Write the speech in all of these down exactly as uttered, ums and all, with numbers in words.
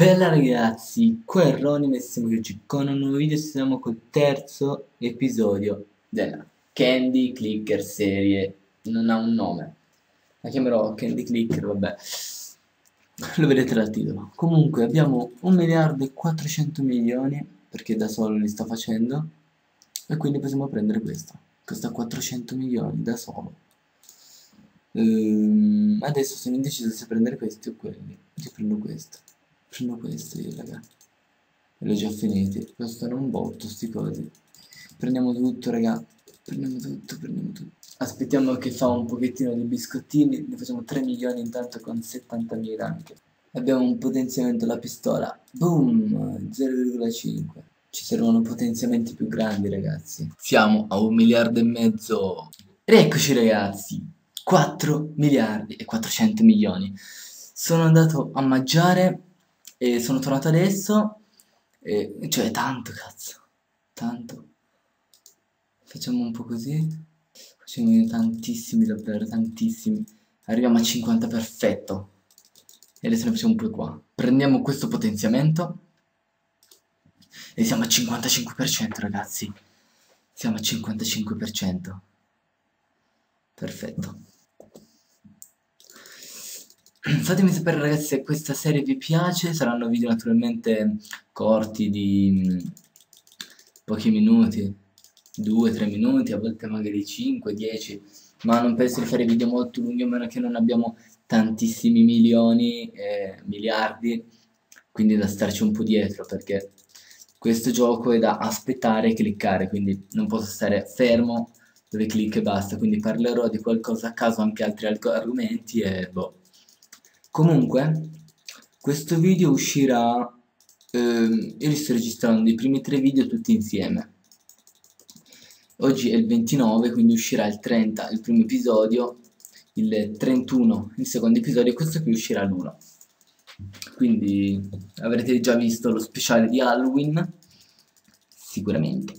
Bella ragazzi, qua è Ronnie e siamo oggi con un nuovo video. Siamo col terzo episodio della Candy Clicker serie. Non ha un nome, la chiamerò Candy Clicker, vabbè, lo vedete dal titolo. Comunque abbiamo un miliardo e quattrocento milioni, perché da solo li sta facendo, e quindi possiamo prendere questo. Costa quattrocento milioni da solo. Ehm, adesso sono indeciso se prendere questi o quelli. Io prendo questo. Prendo questo io, raga. E li ho già finiti. Costano un botto sti cosi. Prendiamo tutto, raga. Prendiamo tutto, prendiamo tutto. Aspettiamo che fa un pochettino di biscottini. Ne facciamo tre milioni intanto con settantamila anche. Abbiamo un potenziamento alla pistola. Boom! zero virgola cinque. Ci servono potenziamenti più grandi, ragazzi. Siamo a un miliardo e mezzo. Ed eccoci, ragazzi. quattro miliardi e quattrocento milioni. Sono andato a mangiare e sono tornato adesso. E, cioè, tanto, cazzo. Tanto. Facciamo un po' così. Facciamo tantissimi, davvero, tantissimi. Arriviamo a cinquanta, perfetto. E adesso ne facciamo un po' qua. Prendiamo questo potenziamento. E siamo al cinquantacinque per cento, ragazzi. Siamo al cinquantacinque per cento. Perfetto. Fatemi sapere, ragazzi, se questa serie vi piace. Saranno video naturalmente corti di pochi minuti, due tre minuti, a volte magari cinque dieci, ma non penso di fare video molto lunghi, a meno che non abbiamo tantissimi milioni e miliardi, quindi da starci un po' dietro, perché questo gioco è da aspettare e cliccare, quindi non posso stare fermo dove clicco e basta. Quindi parlerò di qualcosa a caso, anche altri argomenti e boh. Comunque, questo video uscirà, ehm, io li sto registrando i primi tre video tutti insieme. Oggi è il ventinove, quindi uscirà il trenta il primo episodio, il trentuno il secondo episodio, e questo qui uscirà l'uno. Quindi avrete già visto lo speciale di Halloween, sicuramente.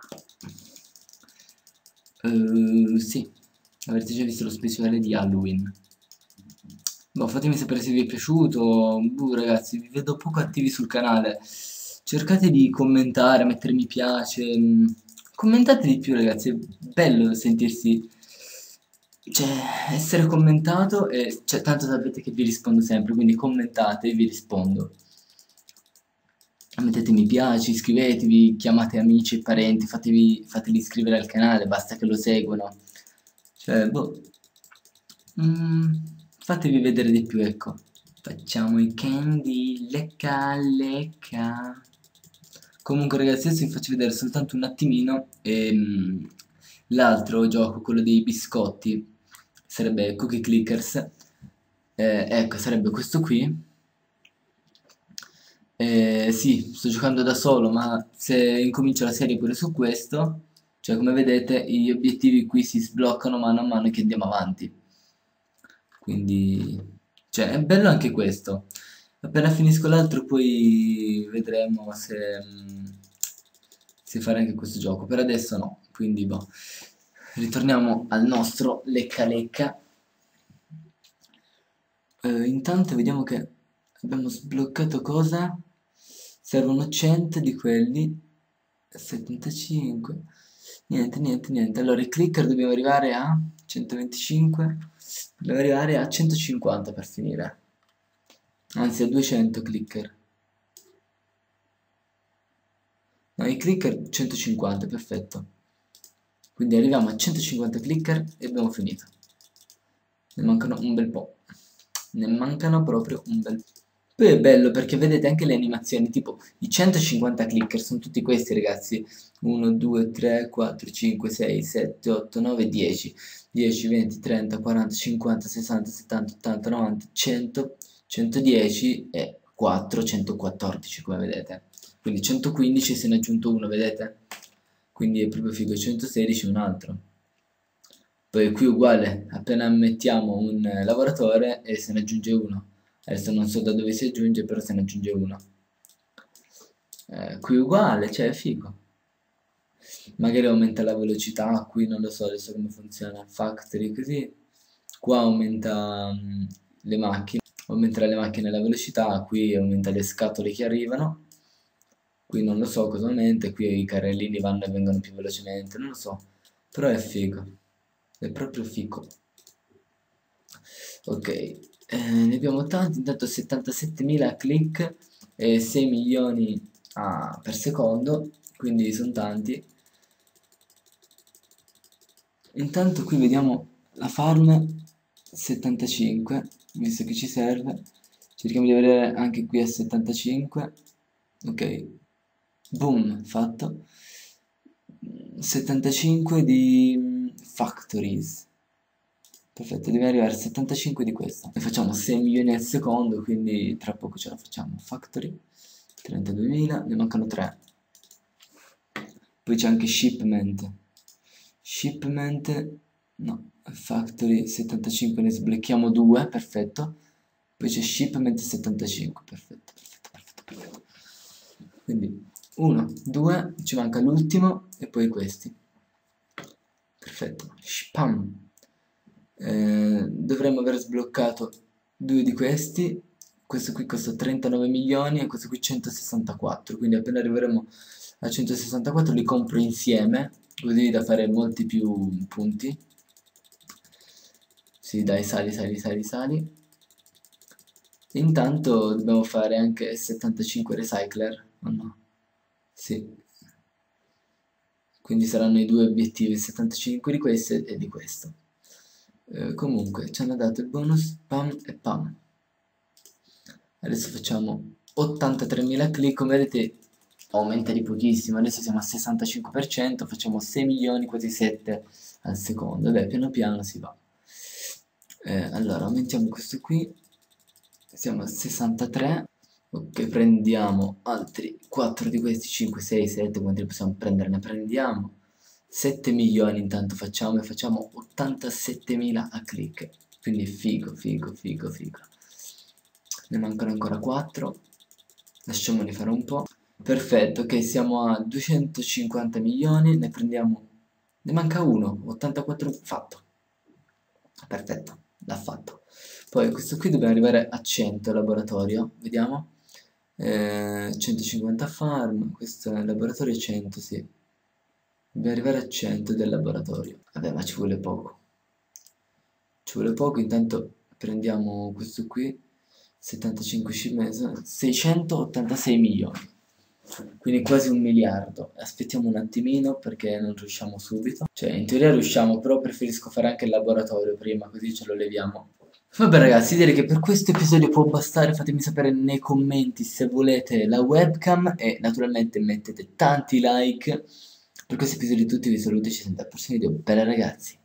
Uh, sì, avrete già visto lo speciale di Halloween. Boh, fatemi sapere se vi è piaciuto. Buh, ragazzi, vi vedo poco attivi sul canale. Cercate di commentare, mettere mi piace. Commentate di più, ragazzi. È bello sentirsi, cioè, essere commentato. E cioè, tanto sapete che vi rispondo sempre, quindi commentate e vi rispondo. Mettete mi piace, iscrivetevi, chiamate amici e parenti, fatevi, fateli iscrivere al canale, basta che lo seguono. Cioè, boh. Mm, fatevi vedere di più, ecco. Facciamo i candy, lecca, lecca. Comunque, ragazzi, adesso vi faccio vedere soltanto un attimino ehm, l'altro gioco, quello dei biscotti, sarebbe Cookie Clickers. Eh, ecco, sarebbe questo qui. Eh, sì, sto giocando da solo, ma se incomincio la serie pure su questo, cioè come vedete gli obiettivi qui si sbloccano mano a mano che andiamo avanti. Quindi, cioè, è bello anche questo. Appena finisco l'altro poi vedremo se, mm, se fare anche questo gioco. Per adesso no, quindi boh. Ritorniamo al nostro lecca lecca. Eh, intanto vediamo che abbiamo sbloccato cosa? Servono cento di quelli. settantacinque. Niente, niente, niente. Allora, i clicker dobbiamo arrivare a centoventicinque. Dobbiamo arrivare a centocinquanta per finire. Anzi, a duecento clicker. No, i clicker centocinquanta, perfetto. Quindi arriviamo a centocinquanta clicker e abbiamo finito. Ne mancano un bel po'. Ne mancano proprio un bel po'. Poi è bello perché vedete anche le animazioni, tipo i centocinquanta clicker sono tutti questi, ragazzi. uno, due, tre, quattro, cinque, sei, sette, otto, nove, dieci. dieci, venti, trenta, quaranta, cinquanta, sessanta, settanta, ottanta, novanta, cento, centodieci e quattro, centoquattordici, come vedete. Quindi centoquindici, se ne è aggiunto uno, vedete? Quindi è proprio figo, centosedici un altro. Poi qui uguale, appena mettiamo un lavoratore e se ne aggiunge uno. Adesso non so da dove si aggiunge, però se ne aggiunge uno. Eh, qui uguale, cioè è figo. Magari aumenta la velocità, qui non lo so adesso come funziona. Factory così. Qua aumenta um, le macchine. aumenterà le macchine la velocità, qui aumenta le scatole che arrivano, qui non lo so cosa aumenta, qui i carrellini vanno e vengono più velocemente, non lo so, però è figo, è proprio figo. Ok, eh, ne abbiamo tanti, intanto settantasettemila click e sei milioni ah, per secondo, quindi sono tanti. Intanto qui vediamo la farm settantacinque, visto che ci serve. Cerchiamo di vedere anche qui a settantacinque. Ok, boom, fatto. settantacinque di mm, factories. Perfetto, deve arrivare a settantacinque di questo. Ne facciamo sei milioni al secondo, quindi tra poco ce la facciamo. Factory, trentaduemila, ne mancano tre. Poi c'è anche shipment. Shipment, no, factory settantacinque, ne sblocchiamo due, perfetto. Poi c'è shipment settantacinque, perfetto, perfetto, perfetto, perfetto. Quindi uno, due, ci manca l'ultimo e poi questi. Perfetto, spam. Eh, dovremmo aver sbloccato due di questi. Questo qui costa trentanove milioni e questo qui centosessantaquattro, quindi appena arriveremo a centosessantaquattro li compro insieme, così da fare molti più punti. Sì, dai, sali, sali, sali, sali. Intanto dobbiamo fare anche settantacinque recycler, o no? Sì. Quindi saranno i due obiettivi, settantacinque di questo e di questo. Eh, comunque, ci hanno dato il bonus, pam e pam. Adesso facciamo ottantatremila click, come vedete aumenta di pochissimo, adesso siamo al sessantacinque per cento, facciamo sei milioni, quasi sette al secondo, beh piano piano si va. Eh, allora aumentiamo questo qui, siamo al sessantatré, ok, prendiamo altri quattro di questi, cinque, sei, sette, quanti ne possiamo prendere, ne prendiamo, sette milioni intanto facciamo e facciamo ottantasettemila a click, quindi figo, figo, figo, figo. Ne mancano ancora quattro, lasciamoli fare un po'. Perfetto, ok, siamo a duecentocinquanta milioni, ne prendiamo, ne manca uno, ottantaquattro, fatto. Perfetto, l'ha fatto. Poi questo qui dobbiamo arrivare a cento laboratorio, vediamo. Eh, centocinquanta farm, questo è il laboratorio cento, sì. Dobbiamo arrivare a cento del laboratorio. Vabbè, ma ci vuole poco. Ci vuole poco, intanto prendiamo questo qui, settantacinque shipment, seicentottantasei milioni. Quindi quasi un miliardo. Aspettiamo un attimino perché non riusciamo subito. Cioè, in teoria riusciamo, però preferisco fare anche il laboratorio prima, così ce lo leviamo. Vabbè ragazzi, direi che per questo episodio può bastare, fatemi sapere nei commenti se volete la webcam e naturalmente mettete tanti like. Per questo episodio tutti vi saluto e ci sentiamo al prossimo video. Bella ragazzi!